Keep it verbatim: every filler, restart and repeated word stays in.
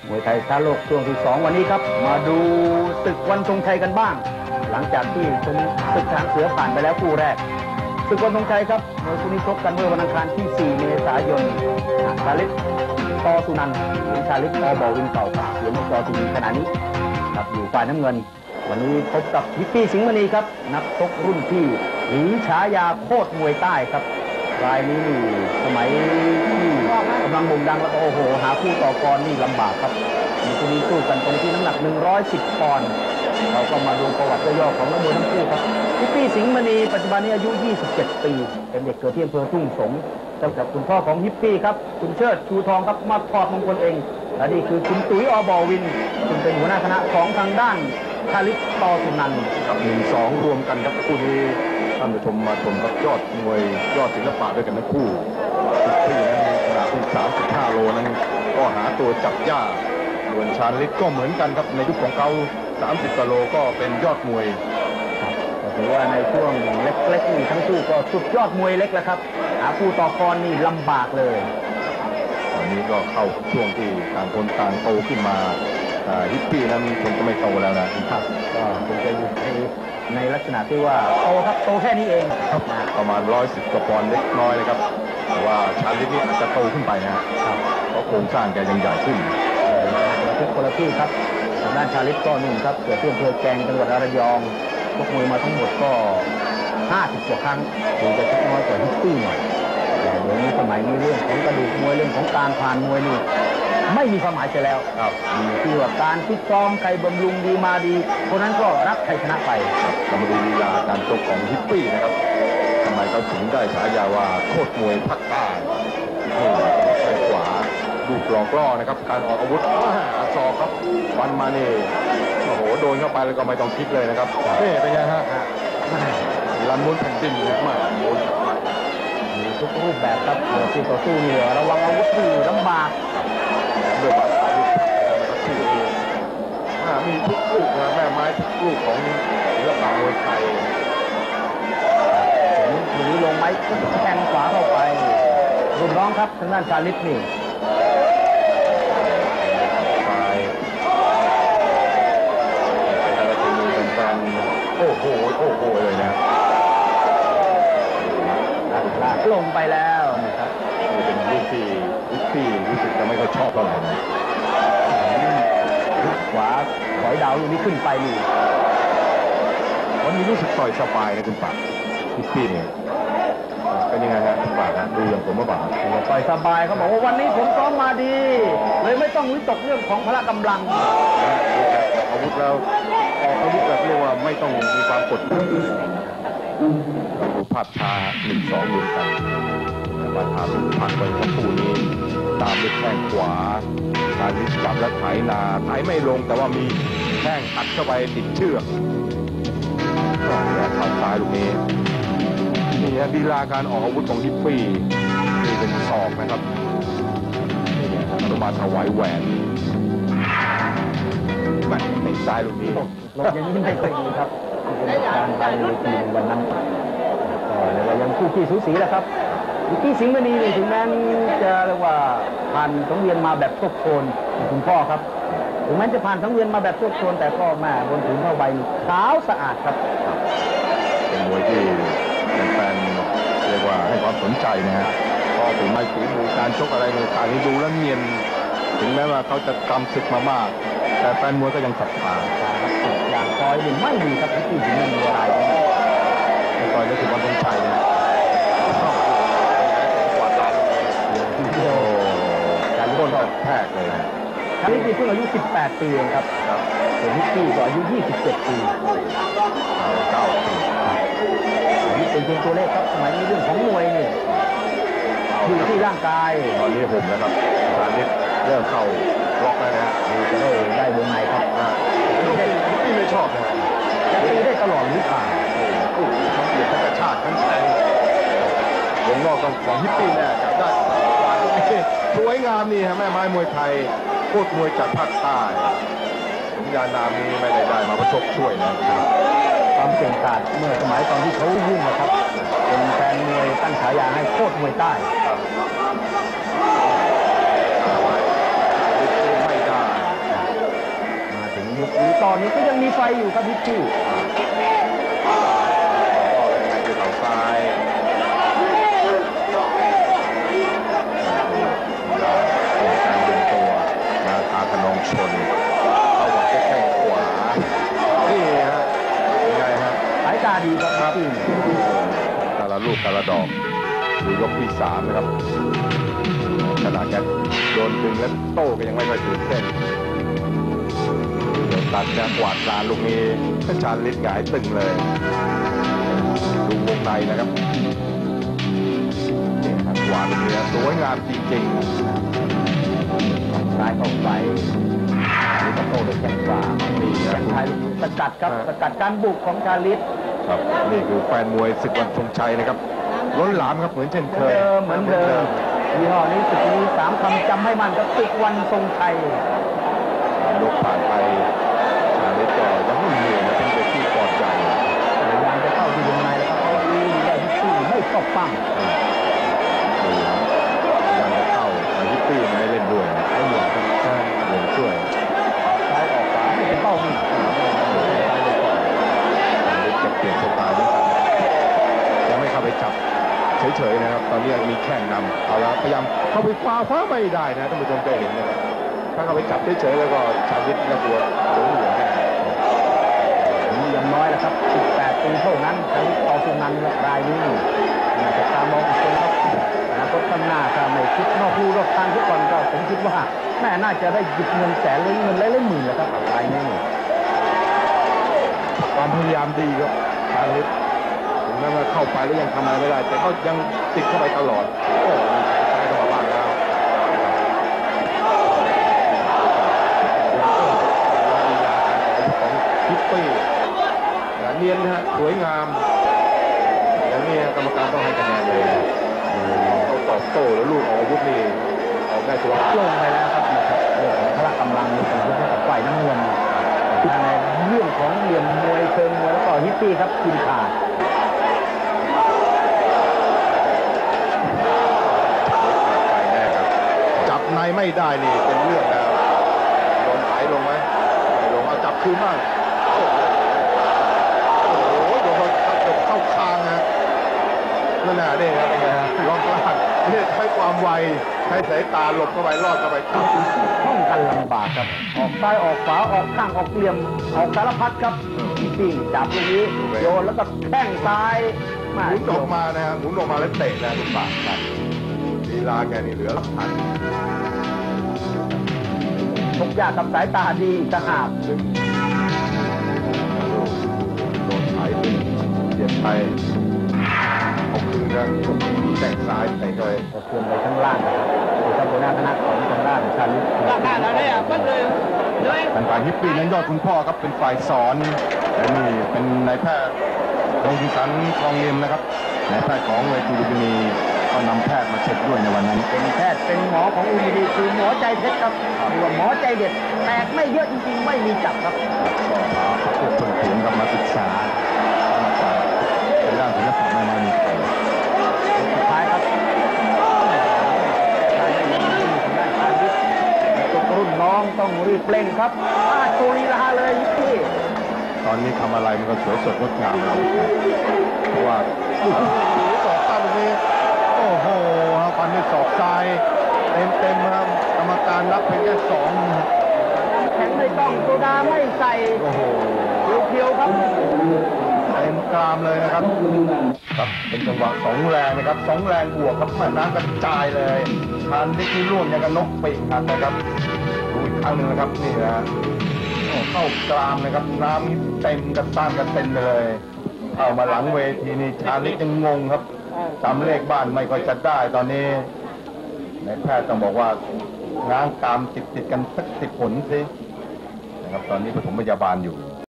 มวยไทยชาโลกช่วงที่สองวันนี้ครับมาดูศึกวันธงชัยกันบ้างหลังจากที่ชมศึกช้างเสือผ่านไปแล้วคู่แรกศึกวันธงชัยครับมวยคู่นี้ชกกันเมื่อวันอังคารที่สี่เมษายนชาลิตต่อสุนันท์หรือชาลิตอบ่อวินเก่าครับเสียงจอทีวีขณะนี้ครับอยู่ฝ่ายน้ำเงินวันนี้พบกับฮิปปี้สิงห์มณีครับนักชกรุ่นพี่หรือฉายาโคตรมวยใต้ครับรายนี้นี่สมัยที่กำลังบ่งดังแล้วก็โอ้โหหาคู่ต่อกรนี่ลำบากครับมีคู่นี้สู้กันตรงที่น้ำหนักหนึ่งร้อยสิบปอนด์เราก็มาดูประวัติย่อๆของนักมวยทั้งคู่ครับฮิปปี้สิงห์มณีปัจจุบันนี้อายุยี่สิบเจ็ดปีเป็นเด็กเกิดที่อำเภอทุ่งสงเจ้ากับคุณพ่อของฮิปปี้ครับคุณเชิดชูทองครับมาถอดมงคลเองและนี่คือคุณตุ๋ยอบ่อวินซึ่งเป็นหัวหน้าคณะของทางด้านชาลิตต่อสุนันท์ครับหนึ่งสองรวมกันครับคู่นี้ท่านผู้ชมมาชมครับยอดมวยยอดศิลปะด้วยกันทั้งคู่ที่นั้นขนาดที่สามสิบห้าโลนั้นก็หาตัวจับยากส่วนชาลิตก็เหมือนกันครับในยุคของเขาสามสิบกิโลก็เป็นยอดมวยถือว่าในช่วงเล็กๆนี่ทั้งคู่ก็สุดยอดมวยเล็กแล้วครับหาคู่ต่อกรนี่ลำบากเลยตอนนี้ก็เข้าช่วงที่ต่างคนต่างโตขึ้นมาฮิปปี้นั้นคงจะไม่โตแล้วนะครับก็คงจะอยู่ในในลักษณะที่ว่าโตครับโตแค่นี้เองครับประมาณร้อยสิบกว่าปอนด์เล็กน้อยเลยครับแต่ว่าชาลิตนี่อาจจะโตขึ้นไปนะครับเพราะโครงสร้างแกยังใหญ่ขึ้นประเทศคนละที่ครับทางด้านชาลิตก็นุ่มครับเกิดที่อำเภอแกลงจังหวัดระยองชกมวยมาทั้งหมดก็ห้าสิบกว่าครั้งถึงจะชกน้อยกว่าฮิปปี้หน่อยแต่เดี๋ยวนี้สมัยนี้เรื่องของกระดูกมวยเรื่องของการผ่านมวยนี่ไม่มีความหมายเสียแล้วครับที่ว่าการฟิตซ้อมใครบำรุงดีมาดีคนนั้นก็รับใครชนะไปเรามาดูลีลาการชกของฮิปปี้นะครับทำไมเขาถึงได้ฉายาว่าโคตรมวยภาคใต้แข้งขวาดูกหลอกล่อนะครับการออกอาวุธอาซอกครับวันมานี่โอ้โหโดนเข้าไปแล้วก็ไม่ต้องคิดเลยนะครับนี่เป็นไงฮะลันม้วนแผ่นดินเลยมากมีทุกรูปแบบครับที่ต่อสู้นี่ระวังอาวุธที่ลำบากด้วยบาดอาวุธมีทุกลูกนะแม่ไม้ทุกลูกของศิลปะมวยไทยหนีลงไม้แทงขวาเข้าไปรุ่นน้องครับทางด้านชาลิตนี่โอ้โหโอ้โหเลยนะลงไปแล้วนะครับนี่เป็นลูกที่ลูกที่รู้สึกจะไม่ค่อยชอบเท่าไหร่นะขวาถอยดาวลูกนี้ขึ้นไปนี่วันนี้รู้สึกต่อยสบายนะคุณปากลูกที่เนี่ยเป็นยังไงฮะคุณปากนะดูอย่างผมว่าปากต่อยสบายเขาบอกว่าวันนี้ผมซ้อมมาดีเลยไม่ต้องวิตกเรื่องของพละกำลังอาวุธแล้วออกอาวุธแบบเรียกว่าไม่ต้องมีความกดดันเราดูภาพช้าหนึ่งสองรวมกันมาทาลูกพักไปทั้งคู่นี้ตามด้วยแข้งขวาการลิสจับและไถนาไถไม่ลงแต่ว่ามีแข้งอัดเข้าไปติดเชือกเนี่ยเข้าซ้ายลูกนี้นี่ฮะลีลาการออกอาวุธของฮิปปี้นี่เป็นศอกนะครับนี่อนุมาถวายแหวนแม่ในซ้ายลูกนี้ลงอย่างนี้ไม่เคยดีครับเป็นการไปในทีมวันนั้นก็เลยว่ายังคู่ขี้สูสีแหละครับที่สิงห์มณีนี่ถึงแม้จะเรียกว่าผ่านสังเวียนมาแบบโชคโชนคุณพ่อครับถึงแม้จะผ่านสังเวียนมาแบบโชคโชนแต่ก็แม่บนถึงเท่าใบขาวสะอาดครับเป็นมวยที่แฟนๆเรียกว่าให้ความสนใจนะฮะก็ถึงไม่ฝีมือการชกอะไรในการนี้ดูแล้วเนียนถึงแม้ว่าเขาจะกำศึกมามากแต่แฟนมวยก็ยังศรัทธาอย่างคอยนี่ไม่มีครับที่สิงห์มณีอะไรไม่คอยก็คือวันธงชัยนะการโดนก็แทกเลยนะชาลิตนี่เพิ่งอายุสิบแปดปีเองครับส่วนฮิปปี้ก็อายุยี่สิบเจ็ดปีเก้าปีนี่เป็นเพียงตัวเลขครับสมัยนี้เรื่องของมวยนี่อยู่ที่ร่างกายตอนนี้ผมนะครับชาลิตเริ่มเข้าล็อกแล้วนะมีจะได้ได้วงในครับที่ไม่ชอบนะจะตีได้ตลอดหรือเปล่าโอ้โหทั้งเบียดทั้งกระชากทั้งแทงวงนอกของฮิปปี้เนี่ยจับได้สวยงามนี่ฮะแม่ไม้มวยไทยโคตรมวยจากภาคใต้สมญานามนี้ไม่ได้ได้มาประชกช่วยนะครับความเก่งกาจเมื่อสมัยตอนที่เขายุ่งนะครับเป็นแฟนมวยตั้งฉายาให้โคตรมวยใต้ไม่ได้ต่อนี้ก็ยังมีไฟอยู่ครับพี่พี่ก็เป็นไงคือเข่าซ้ายการเดินตัวนาคาพนองชนเข้าหวังแข้งขวานี่ฮะยังไงฮะสายตาดีครับพี่พี่แต่ละลูกแต่ละดอกดูยกที่สามนะครับขนาดแกโดนดึงและโต้ก็ยังไม่ค่อยถึงเส้นเดี๋ยวตัดจะกวาดลานลูกนี้ชาญฤทธิ์หงายตึงเลยดูวงในนะครับนี่ครับกวาดลูกนี้สวยงามจริงๆซ้ายเข้าไปนี่ก็โต้ด้วยแข้งขวานี่นะแข้งซ้ายสกัดครับสกัดการบุกของชาลิตครับนี่คือแฟนมวยศึกวันธงชัยนะครับล้นหลามครับเหมือนเช่นเหเคมือนยเดิมเหมือนเดิมยี่ห้อนี้สึกนี้สามคำจำให้มันก็ศึกวันทรงชัยยกผ่านไปชาลิตก็ยังไม่เหนื่อยนะเป็นเด็กที่ปอดใหญ่พยายามจะเข้าที่วงในแล้วก็เขาดีได้ที่สู้ไม่ตบปั้งดูนะพยายามจะเข้าแต่ฮิปปี้ไม่ให้เล่นด้วยนะให้เหลือครับใช่เหลือช่วยซ้ายออกขวาไม่เป็นเป้านี่ซ้ายไปก่อนชาลิตจะเปลี่ยนสไตล์เหมือนกันยังไม่เข้าไปจับเฉยๆนะครับตอนนี้ยังมีแข้งนำเอาละพยายามเข้าไปคว้าคว้าไม่ได้นะท่านผู้ชมจะเห็นนะครับถ้าเข้าไปจับเฉยๆแล้วก็ชาลิตระบวดหลงเหลือแน่นี่ยังน้อยนะครับสิบแปดปีเท่านั้นชาลิตต่อสุนันท์รายนี้น่าจะตามมองอีกคนครับอนาคตข้างหน้าถ้าไม่คิดนอกลู่นอกทางทุกคนก็ผมคิดว่าแม่น่าจะได้หยิบเงินแสนหรือเงินหลายๆหมื่นแล้วครับรายนี้ความพยายามดีครับชาลิตถึงแม้ว่าเข้าไปแล้วยังทำอะไรไม่ได้ แต่เขายังติดเข้าไปตลอดโอ้มีแข้งซ้ายเข้ามาบ้างแล้วของฮิปปี้เนียนนะฮะสวยงามอย่างนี้กรรมการต้องให้คะแนนเลยนะเขาตอบโต้แล้วลูกออกอาวุธนี่ออกได้ตัวลงไปแล้วครับนะครับเรื่องของพละกำลังในการยกให้กับฝ่ายน้ำเงินในเรื่องของเหลี่ยมมวยเชิงมวยแล้วก็ฮิปปี้ครับกินขาดไปแน่ครับจับในไม่ได้นี่เป็นเรื่องแล้วโดนไถลงไหมไม่ลงเอาจับคืนบ้างโอ้โหโอ้โหโดนเขาจบเข้าคางนะนั่นน่ะนี่ครับเป็นไงฮะล็อกล่างนี่ใช้ความไวใช้สายตาหลบเข้าไปรอดเข้าไปจับป้องกันลำบากครับ ออกซ้ายออกขวาออกข้างออกเหลี่ยมออกสารพัดครับฮิปปี้จับลูกนี้โยนแล้วก็แข้งซ้ายหมุนออกมานะฮะหมุนออกมาแล้วเตะนะลูกบาศก์ครับลีลาแกนี่เหลือพันทุกอย่างกับสายตาดีต่างหากซึ่งโดนไถไปเสียบไปเอาคืนนะแข้งซ้ายเตะเข้าไปกระเทือนไปข้างล่างนะครับดูครับหัวหน้าคณะของทางด้านชาลิตทางการฮิปปี้นั้นยอดคุณพ่อครับเป็นฝ่ายสอนและนี่เป็นนายแพทย์โรงพยาบาลคลองเลียมนะครับนายแพทย์ของเวทีลุมพินีก็นำแพทย์มาเช็คด้วยในวันนั้นเป็นแพทย์เป็นหมอของอุดีคือหมอใจเพชรครับหรือว่าหมอใจเด็ดแตกไม่เยอะจริงๆไม่มีจับครับก็พาพวกคนเขียนกลับมาศึกษาเป็นด้านศิลปะไม่ไม่มีใครสุดท้ายครับทางด้านชาลิตตัวรุ่นน้องต้องรีบเร่งครับอาโชลีลาเลยพี่ตอนนี้ทำอะไรมันก็สวยสดงดงามเลยเพราะว่าโอ้โหสอกซ้ายตรงนี้โอ้โหฟันด้วยศอกซ้ายเต็มเต็มครับกรรมการนับเพียงแค่สองแข็งไม่ต้องโซดาไม่ใส่โอ้โหเพียวๆครับเต็มกรามเลยนะครับครับเป็นจังหวะสองแรงนะครับสองแรงบวกครับแม่น้ำกระจายเลยทานที่ที่ร่วงอย่างกับนกปีกหักนะครับดูอีกครั้งหนึ่งนะครับนี่นะโอ้เข้ากรามนะครับน้ำนี่เต็มกระต้านกันเต็มเลยเอามาหลังเวทีนี่ชาลิตยังงงครับจำเลขบ้านไม่ค่อยจะได้ตอนนี้นายแพทย์ต้องบอกว่าง้างกรามติดติดๆกันสักสิบผลสินะครับตอนนี้ปฐมพยาบาลอยู่